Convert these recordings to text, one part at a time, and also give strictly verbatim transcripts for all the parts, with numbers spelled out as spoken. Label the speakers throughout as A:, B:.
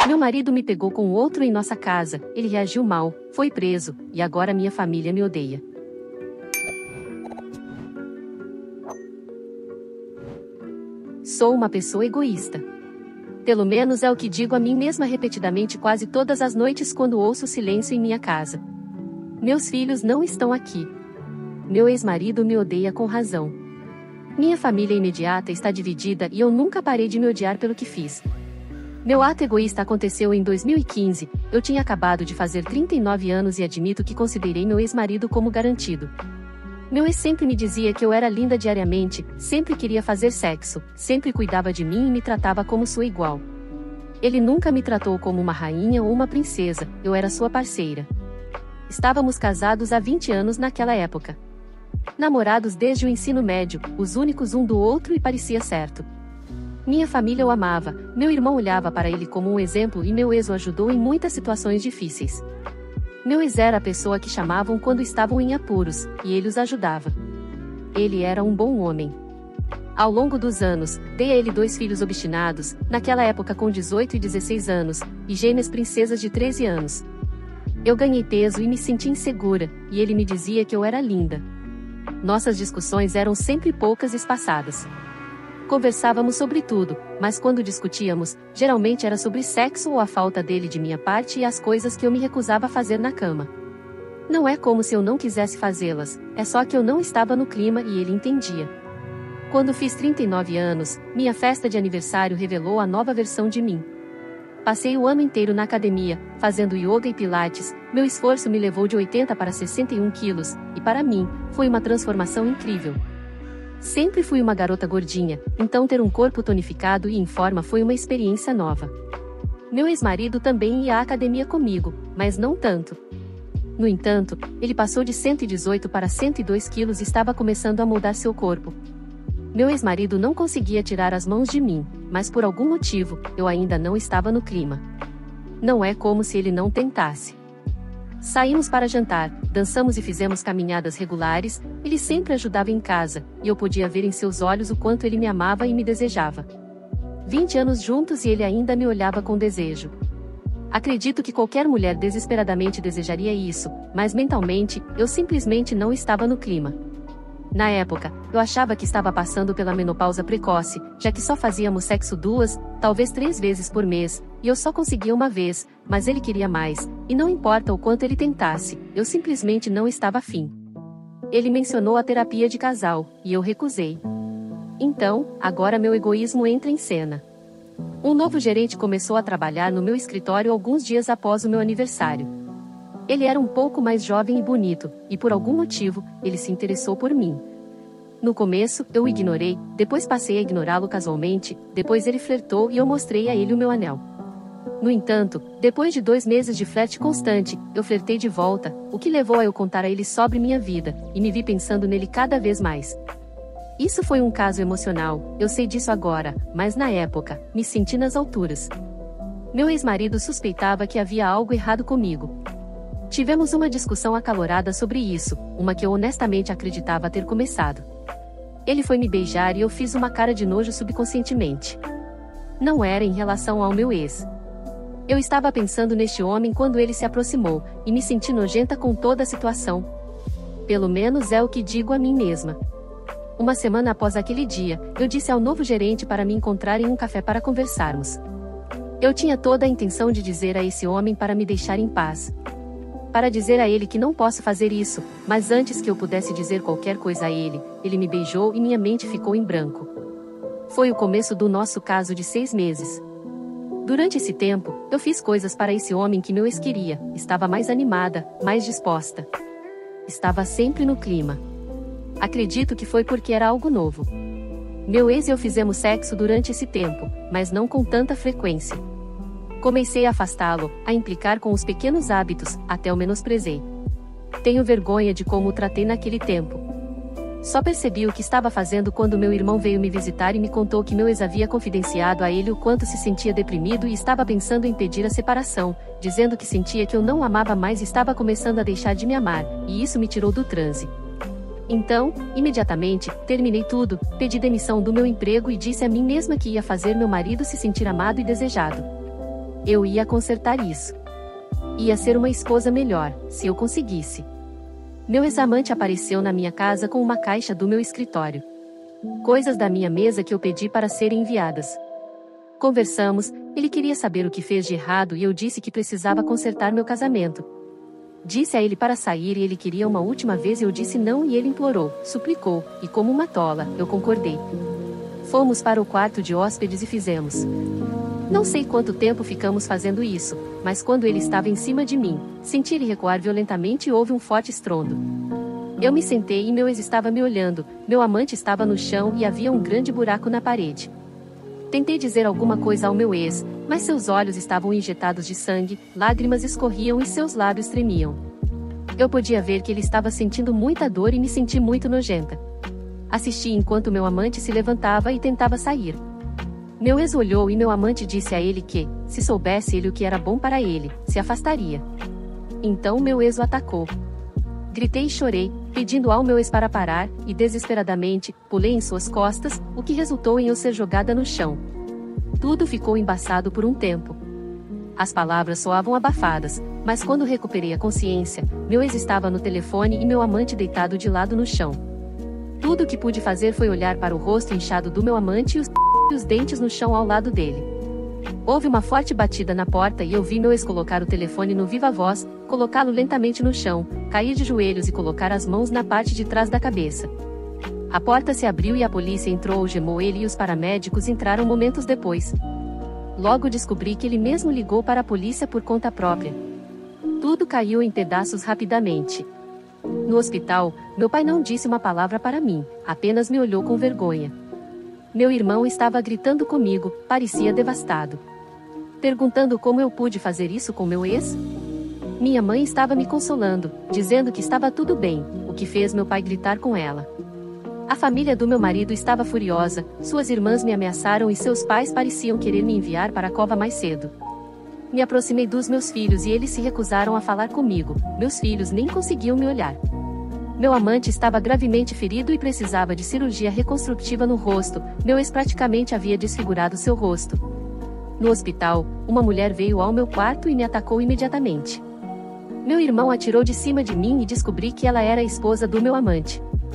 A: Meu marido me pegou com outro em nossa casa, ele reagiu mal, foi preso, e agora minha família me odeia. Sou uma pessoa egoísta. Pelo menos é o que digo a mim mesma repetidamente quase todas as noites quando ouço silêncio em minha casa. Meus filhos não estão aqui. Meu ex-marido me odeia com razão. Minha família imediata está dividida e eu nunca parei de me odiar pelo que fiz. Meu ato egoísta aconteceu em dois mil e quinze, eu tinha acabado de fazer trinta e nove anos e admito que considerei meu ex-marido como garantido. Meu ex sempre me dizia que eu era linda diariamente, sempre queria fazer sexo, sempre cuidava de mim e me tratava como sua igual. Ele nunca me tratou como uma rainha ou uma princesa, eu era sua parceira. Estávamos casados há vinte anos naquela época. Namorados desde o ensino médio, os únicos um do outro e parecia certo. Minha família o amava, meu irmão olhava para ele como um exemplo e meu ex o ajudou em muitas situações difíceis. Meu ex era a pessoa que chamavam quando estavam em apuros, e ele os ajudava. Ele era um bom homem. Ao longo dos anos, dei a ele dois filhos obstinados, naquela época com dezoito e dezesseis anos, e gêmeas princesas de treze anos. Eu ganhei peso e me senti insegura, e ele me dizia que eu era linda. Nossas discussões eram sempre poucas e espaçadas. Conversávamos sobre tudo, mas quando discutíamos, geralmente era sobre sexo ou a falta dele de minha parte e as coisas que eu me recusava a fazer na cama. Não é como se eu não quisesse fazê-las, é só que eu não estava no clima e ele entendia. Quando fiz trinta e nove anos, minha festa de aniversário revelou a nova versão de mim. Passei o ano inteiro na academia, fazendo yoga e pilates, meu esforço me levou de oitenta para sessenta e um quilos, e para mim, foi uma transformação incrível. Sempre fui uma garota gordinha, então ter um corpo tonificado e em forma foi uma experiência nova. Meu ex-marido também ia à academia comigo, mas não tanto. No entanto, ele passou de cento e dezoito para cento e dois quilos e estava começando a moldar seu corpo. Meu ex-marido não conseguia tirar as mãos de mim, mas por algum motivo, eu ainda não estava no clima. Não é como se ele não tentasse. Saímos para jantar, dançamos e fizemos caminhadas regulares, ele sempre ajudava em casa, e eu podia ver em seus olhos o quanto ele me amava e me desejava. Vinte anos juntos e ele ainda me olhava com desejo. Acredito que qualquer mulher desesperadamente desejaria isso, mas mentalmente, eu simplesmente não estava no clima. Na época, eu achava que estava passando pela menopausa precoce, já que só fazíamos sexo duas, talvez três vezes por mês, e eu só conseguia uma vez, mas ele queria mais, e não importa o quanto ele tentasse, eu simplesmente não estava afim. Ele mencionou a terapia de casal, e eu recusei. Então, agora meu egoísmo entra em cena. Um novo gerente começou a trabalhar no meu escritório alguns dias após o meu aniversário. Ele era um pouco mais jovem e bonito, e por algum motivo, ele se interessou por mim. No começo, eu o ignorei, depois passei a ignorá-lo casualmente, depois ele flertou e eu mostrei a ele o meu anel. No entanto, depois de dois meses de flerte constante, eu flertei de volta, o que levou a eu contar a ele sobre minha vida, e me vi pensando nele cada vez mais. Isso foi um caso emocional, eu sei disso agora, mas na época, me senti nas alturas. Meu ex-marido suspeitava que havia algo errado comigo. Tivemos uma discussão acalorada sobre isso, uma que eu honestamente acreditava ter começado. Ele foi me beijar e eu fiz uma cara de nojo subconscientemente. Não era em relação ao meu ex. Eu estava pensando neste homem quando ele se aproximou, e me senti nojenta com toda a situação. Pelo menos é o que digo a mim mesma. Uma semana após aquele dia, eu disse ao novo gerente para me encontrar em um café para conversarmos. Eu tinha toda a intenção de dizer a esse homem para me deixar em paz. Para dizer a ele que não posso fazer isso, mas antes que eu pudesse dizer qualquer coisa a ele, ele me beijou e minha mente ficou em branco. Foi o começo do nosso caso de seis meses. Durante esse tempo, eu fiz coisas para esse homem que meu ex queria, estava mais animada, mais disposta. Estava sempre no clima. Acredito que foi porque era algo novo. Meu ex e eu fizemos sexo durante esse tempo, mas não com tanta frequência. Comecei a afastá-lo, a implicar com os pequenos hábitos, até o menosprezei. Tenho vergonha de como o tratei naquele tempo. Só percebi o que estava fazendo quando meu irmão veio me visitar e me contou que meu ex havia confidenciado a ele o quanto se sentia deprimido e estava pensando em pedir a separação, dizendo que sentia que eu não o amava mais e estava começando a deixar de me amar, e isso me tirou do transe. Então, imediatamente, terminei tudo, pedi demissão do meu emprego e disse a mim mesma que ia fazer meu marido se sentir amado e desejado. Eu ia consertar isso. Ia ser uma esposa melhor, se eu conseguisse. Meu ex-amante apareceu na minha casa com uma caixa do meu escritório. Coisas da minha mesa que eu pedi para serem enviadas. Conversamos, ele queria saber o que fez de errado e eu disse que precisava consertar meu casamento. Disse a ele para sair e ele queria uma última vez e eu disse não e ele implorou, suplicou, e como uma tola, eu concordei. Fomos para o quarto de hóspedes e fizemos. Não sei quanto tempo ficamos fazendo isso, mas quando ele estava em cima de mim, senti ele recuar violentamente e houve um forte estrondo. Eu me sentei e meu ex estava me olhando, meu amante estava no chão e havia um grande buraco na parede. Tentei dizer alguma coisa ao meu ex, mas seus olhos estavam injetados de sangue, lágrimas escorriam e seus lábios tremiam. Eu podia ver que ele estava sentindo muita dor e me senti muito nojenta. Assisti enquanto meu amante se levantava e tentava sair. Meu ex olhou e meu amante disse a ele que, se soubesse ele o que era bom para ele, se afastaria. Então meu ex o atacou. Gritei e chorei, pedindo ao meu ex para parar, e desesperadamente, pulei em suas costas, o que resultou em eu ser jogada no chão. Tudo ficou embaçado por um tempo. As palavras soavam abafadas, mas quando recuperei a consciência, meu ex estava no telefone e meu amante deitado de lado no chão. Tudo o que pude fazer foi olhar para o rosto inchado do meu amante e os, e os dentes no chão ao lado dele. Houve uma forte batida na porta e eu vi meu ex colocar o telefone no viva-voz, colocá-lo lentamente no chão, cair de joelhos e colocar as mãos na parte de trás da cabeça. A porta se abriu e a polícia entrou, algemou ele e os paramédicos entraram momentos depois. Logo descobri que ele mesmo ligou para a polícia por conta própria. Tudo caiu em pedaços rapidamente. No hospital, meu pai não disse uma palavra para mim, apenas me olhou com vergonha. Meu irmão estava gritando comigo, parecia devastado. Perguntando como eu pude fazer isso com meu ex? Minha mãe estava me consolando, dizendo que estava tudo bem, o que fez meu pai gritar com ela. A família do meu marido estava furiosa, suas irmãs me ameaçaram e seus pais pareciam querer me enviar para a cova mais cedo. Me aproximei dos meus filhos e eles se recusaram a falar comigo, meus filhos nem conseguiam me olhar. Meu amante estava gravemente ferido e precisava de cirurgia reconstrutiva no rosto, meu ex praticamente havia desfigurado seu rosto. No hospital, uma mulher veio ao meu quarto e me atacou imediatamente. Meu irmão atirou de cima de mim e descobri que ela era a esposa do meu amante.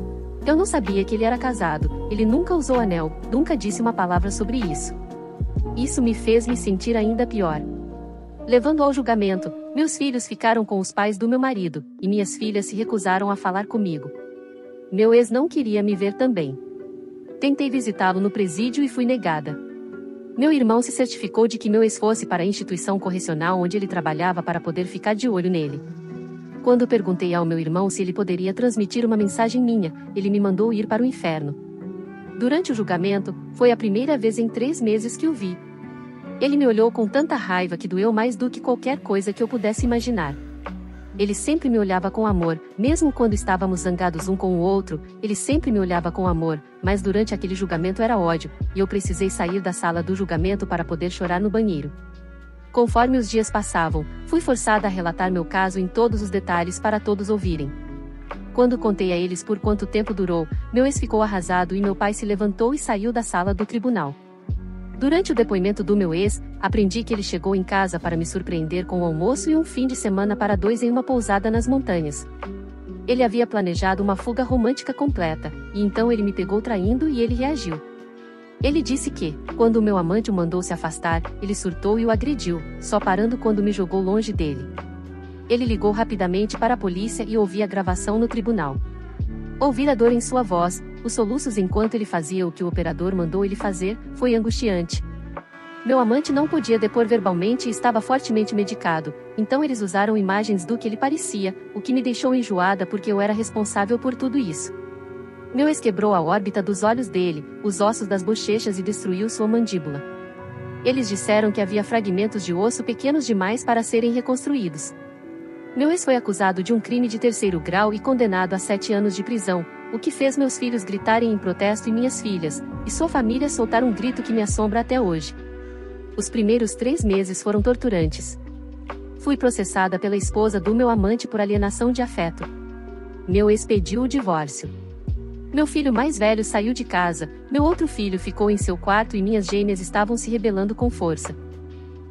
A: Eu não sabia que ele era casado, ele nunca usou anel, nunca disse uma palavra sobre isso. Isso me fez me sentir ainda pior. Levando ao julgamento, meus filhos ficaram com os pais do meu marido, e minhas filhas se recusaram a falar comigo. Meu ex não queria me ver também. Tentei visitá-lo no presídio e fui negada. Meu irmão se certificou de que meu ex fosse para a instituição correcional onde ele trabalhava para poder ficar de olho nele. Quando perguntei ao meu irmão se ele poderia transmitir uma mensagem minha, ele me mandou ir para o inferno. Durante o julgamento, foi a primeira vez em três meses que o vi. Ele me olhou com tanta raiva que doeu mais do que qualquer coisa que eu pudesse imaginar. Ele sempre me olhava com amor, mesmo quando estávamos zangados um com o outro, ele sempre me olhava com amor, mas durante aquele julgamento era ódio, e eu precisei sair da sala do julgamento para poder chorar no banheiro. Conforme os dias passavam, fui forçada a relatar meu caso em todos os detalhes para todos ouvirem. Quando contei a eles por quanto tempo durou, meu ex ficou arrasado e meu pai se levantou e saiu da sala do tribunal. Durante o depoimento do meu ex, aprendi que ele chegou em casa para me surpreender com um almoço e um fim de semana para dois em uma pousada nas montanhas. Ele havia planejado uma fuga romântica completa, e então ele me pegou traindo e ele reagiu. Ele disse que, quando o meu amante o mandou se afastar, ele surtou e o agrediu, só parando quando me jogou longe dele. Ele ligou rapidamente para a polícia e ouvi a gravação no tribunal. Ouvir a dor em sua voz, os soluços enquanto ele fazia o que o operador mandou ele fazer, foi angustiante. Meu amante não podia depor verbalmente e estava fortemente medicado, então eles usaram imagens do que ele parecia, o que me deixou enjoada porque eu era responsável por tudo isso. Meu ex quebrou a órbita dos olhos dele, os ossos das bochechas e destruiu sua mandíbula. Eles disseram que havia fragmentos de osso pequenos demais para serem reconstruídos. Meu ex foi acusado de um crime de terceiro grau e condenado a sete anos de prisão, o que fez meus filhos gritarem em protesto e minhas filhas, e sua família soltar um grito que me assombra até hoje. Os primeiros três meses foram torturantes. Fui processada pela esposa do meu amante por alienação de afeto. Meu ex pediu o divórcio. Meu filho mais velho saiu de casa, meu outro filho ficou em seu quarto e minhas gêmeas estavam se rebelando com força.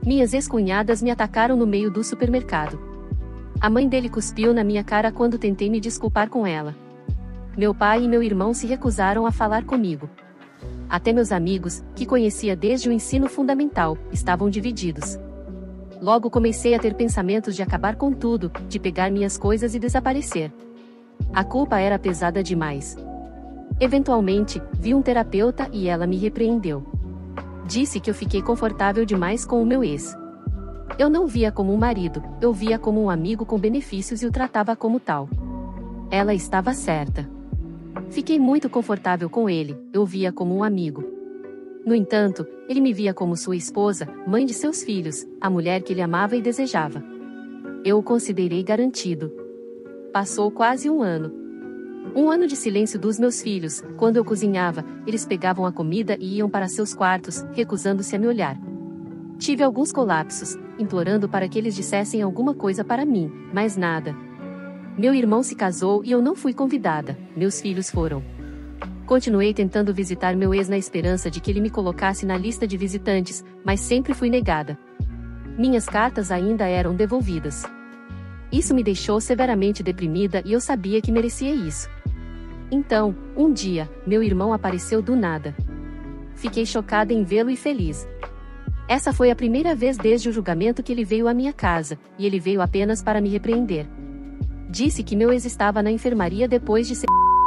A: Minhas ex-cunhadas me atacaram no meio do supermercado. A mãe dele cuspiu na minha cara quando tentei me desculpar com ela. Meu pai e meu irmão se recusaram a falar comigo. Até meus amigos, que conhecia desde o ensino fundamental, estavam divididos. Logo comecei a ter pensamentos de acabar com tudo, de pegar minhas coisas e desaparecer. A culpa era pesada demais. Eventualmente, vi um terapeuta e ela me repreendeu. Disse que eu fiquei confortável demais com o meu ex. Eu não via como um marido, eu via como um amigo com benefícios e o tratava como tal. Ela estava certa. Fiquei muito confortável com ele, eu via como um amigo. No entanto, ele me via como sua esposa, mãe de seus filhos, a mulher que ele amava e desejava. Eu o considerei garantido. Passou quase um ano. Um ano de silêncio dos meus filhos. Quando eu cozinhava, eles pegavam a comida e iam para seus quartos, recusando-se a me olhar. Tive alguns colapsos, implorando para que eles dissessem alguma coisa para mim, mas nada. Meu irmão se casou e eu não fui convidada, meus filhos foram. Continuei tentando visitar meu ex na esperança de que ele me colocasse na lista de visitantes, mas sempre fui negada. Minhas cartas ainda eram devolvidas. Isso me deixou severamente deprimida e eu sabia que merecia isso. Então, um dia, meu irmão apareceu do nada. Fiquei chocada em vê-lo e feliz. Essa foi a primeira vez desde o julgamento que ele veio à minha casa, e ele veio apenas para me repreender. Disse que meu ex estava na enfermaria depois de ser...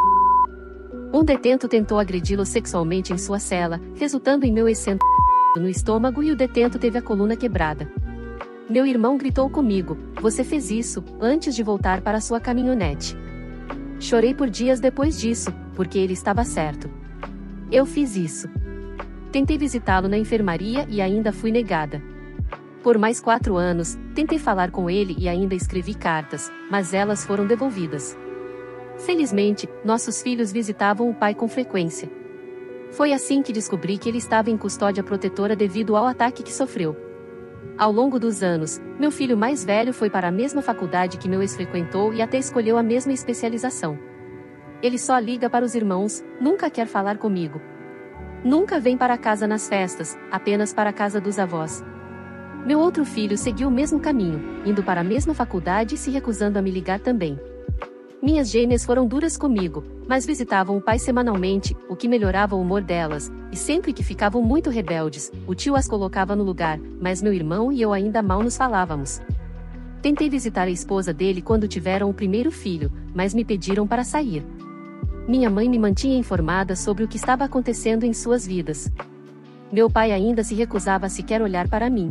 A: Um detento tentou agredi-lo sexualmente em sua cela, resultando em meu ex sendo no estômago e o detento teve a coluna quebrada. Meu irmão gritou comigo: "Você fez isso", antes de voltar para sua caminhonete. Chorei por dias depois disso, porque ele estava certo. Eu fiz isso. Tentei visitá-lo na enfermaria e ainda fui negada. Por mais quatro anos, tentei falar com ele e ainda escrevi cartas, mas elas foram devolvidas. Felizmente, nossos filhos visitavam o pai com frequência. Foi assim que descobri que ele estava em custódia protetora devido ao ataque que sofreu. Ao longo dos anos, meu filho mais velho foi para a mesma faculdade que meu ex frequentou e até escolheu a mesma especialização. Ele só liga para os irmãos, nunca quer falar comigo. Nunca vem para casa nas festas, apenas para a casa dos avós. Meu outro filho seguiu o mesmo caminho, indo para a mesma faculdade e se recusando a me ligar também. Minhas gêmeas foram duras comigo, mas visitavam o pai semanalmente, o que melhorava o humor delas, e sempre que ficavam muito rebeldes, o tio as colocava no lugar, mas meu irmão e eu ainda mal nos falávamos. Tentei visitar a esposa dele quando tiveram o primeiro filho, mas me pediram para sair. Minha mãe me mantinha informada sobre o que estava acontecendo em suas vidas. Meu pai ainda se recusava a sequer olhar para mim.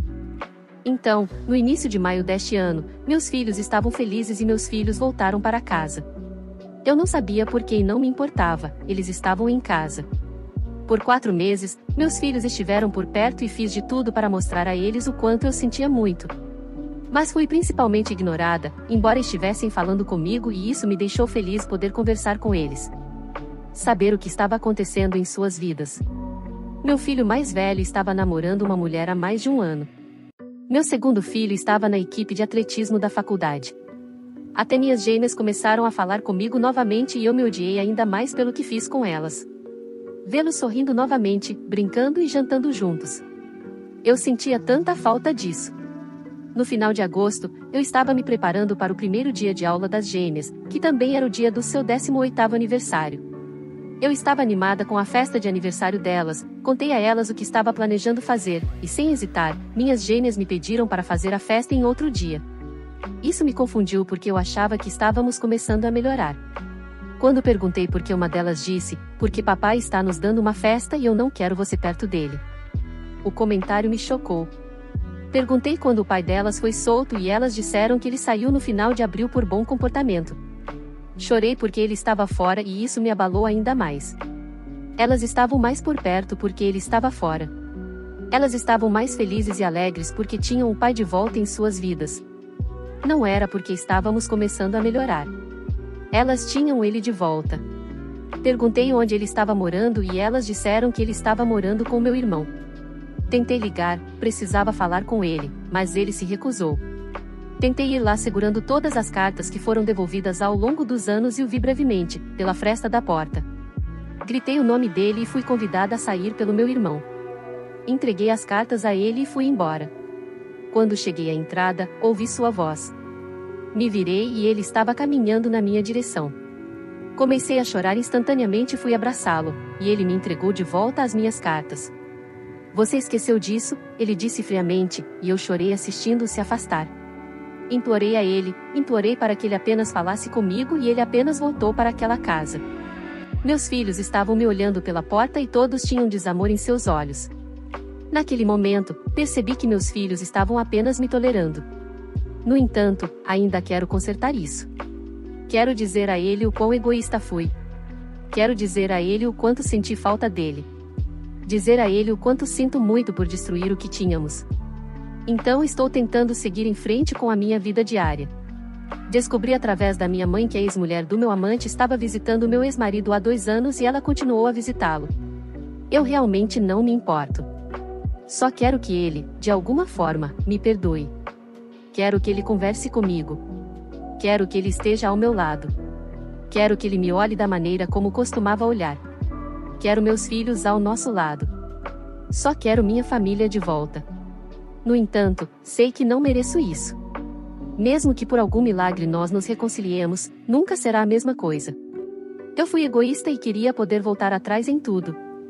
A: Então, no início de maio deste ano, meus filhos estavam felizes e meus filhos voltaram para casa. Eu não sabia por que e não me importava, eles estavam em casa. Por quatro meses, meus filhos estiveram por perto e fiz de tudo para mostrar a eles o quanto eu sentia muito. Mas fui principalmente ignorada, embora estivessem falando comigo e isso me deixou feliz poder conversar com eles. Saber o que estava acontecendo em suas vidas. Meu filho mais velho estava namorando uma mulher há mais de um ano. Meu segundo filho estava na equipe de atletismo da faculdade. Até minhas gêmeas começaram a falar comigo novamente e eu me odiei ainda mais pelo que fiz com elas. Vê-los sorrindo novamente, brincando e jantando juntos. Eu sentia tanta falta disso. No final de agosto, eu estava me preparando para o primeiro dia de aula das gêmeas, que também era o dia do seu décimo oitavo aniversário. Eu estava animada com a festa de aniversário delas, contei a elas o que estava planejando fazer, e sem hesitar, minhas gêmeas me pediram para fazer a festa em outro dia. Isso me confundiu porque eu achava que estávamos começando a melhorar. Quando perguntei por que uma delas disse, porque papai está nos dando uma festa e eu não quero você perto dele. O comentário me chocou. Perguntei quando o pai delas foi solto e elas disseram que ele saiu no final de abril por bom comportamento. Chorei porque ele estava fora e isso me abalou ainda mais. Elas estavam mais por perto porque ele estava fora. Elas estavam mais felizes e alegres porque tinham o pai de volta em suas vidas. Não era porque estávamos começando a melhorar. Elas tinham ele de volta. Perguntei onde ele estava morando e elas disseram que ele estava morando com meu irmão. Tentei ligar, precisava falar com ele, mas ele se recusou. Tentei ir lá segurando todas as cartas que foram devolvidas ao longo dos anos e o vi brevemente, pela fresta da porta. Gritei o nome dele e fui convidada a sair pelo meu irmão. Entreguei as cartas a ele e fui embora. Quando cheguei à entrada, ouvi sua voz. Me virei e ele estava caminhando na minha direção. Comecei a chorar instantaneamente e fui abraçá-lo, e ele me entregou de volta as minhas cartas. Você esqueceu disso? Ele disse friamente, e eu chorei assistindo-o se afastar. Implorei a ele, implorei para que ele apenas falasse comigo e ele apenas voltou para aquela casa. Meus filhos estavam me olhando pela porta e todos tinham desamor em seus olhos. Naquele momento, percebi que meus filhos estavam apenas me tolerando. No entanto, ainda quero consertar isso. Quero dizer a ele o quão egoísta fui. Quero dizer a ele o quanto senti falta dele. Dizer a ele o quanto sinto muito por destruir o que tínhamos. Então estou tentando seguir em frente com a minha vida diária. Descobri através da minha mãe que a ex-mulher do meu amante estava visitando meu ex-marido há dois anos e ela continuou a visitá-lo. Eu realmente não me importo. Só quero que ele, de alguma forma, me perdoe. Quero que ele converse comigo. Quero que ele esteja ao meu lado. Quero que ele me olhe da maneira como costumava olhar. Quero meus filhos ao nosso lado. Só quero minha família de volta. No entanto, sei que não mereço isso. Mesmo que por algum milagre nós nos reconciliemos, nunca será a mesma coisa. Eu fui egoísta e queria poder voltar atrás em tudo.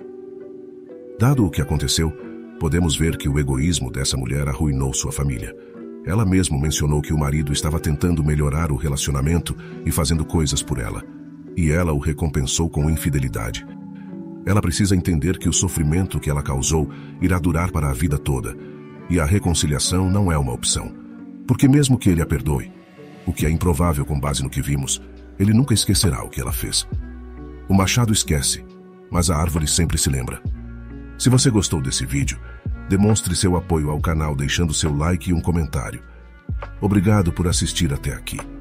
B: Dado o que aconteceu, podemos ver que o egoísmo dessa mulher arruinou sua família. Ela mesma mencionou que o marido estava tentando melhorar o relacionamento e fazendo coisas por ela. E ela o recompensou com infidelidade. Ela precisa entender que o sofrimento que ela causou irá durar para a vida toda. E a reconciliação não é uma opção. Porque mesmo que ele a perdoe, o que é improvável com base no que vimos, ele nunca esquecerá o que ela fez. O machado esquece, mas a árvore sempre se lembra. Se você gostou desse vídeo, demonstre seu apoio ao canal deixando seu like e um comentário. Obrigado por assistir até aqui.